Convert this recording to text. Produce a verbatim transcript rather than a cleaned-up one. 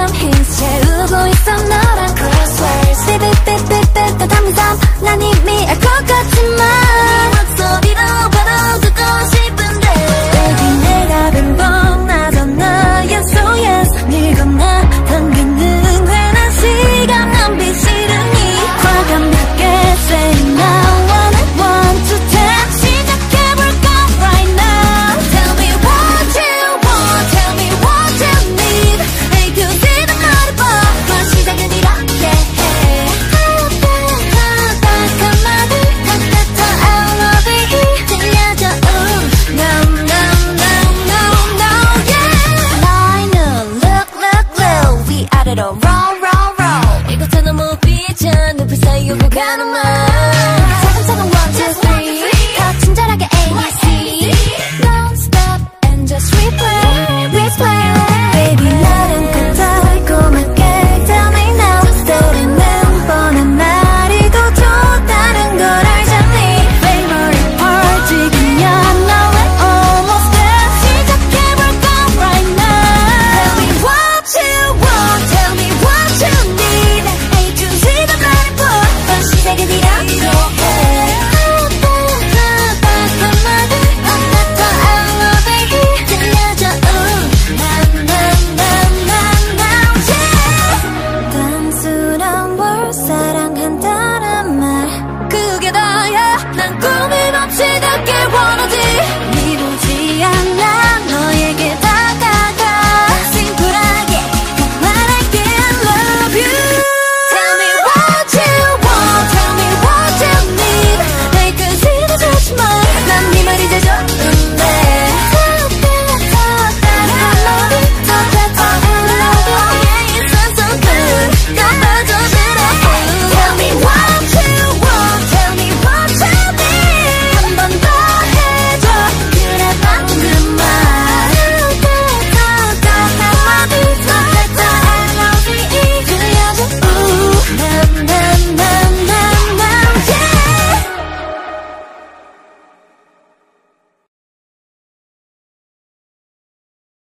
힘 채우고 있어 너란 crosswords 삐삐삐삐삐 담은 삶 난 이미 알 것 같지만 목소리로 바로 듣고 싶은데 Baby 내가 빈번 나잖아 Yes oh yes 늘 건너 당기는 괜한 시간 낭비 싫으니 과감하게 say now one and one to ten 시작해볼까 right now Tell me what you want Tell me what you need A to Z 다 말해봐 그 시작은 이렇게 해 딱딱한 말들 탁탁터 I love it 들려줘 ooh no no no no no yeah 나이는 look look look 위아래로 roll roll roll 이곳에 너무 비쳐 눈빛 사이 오고 가는 말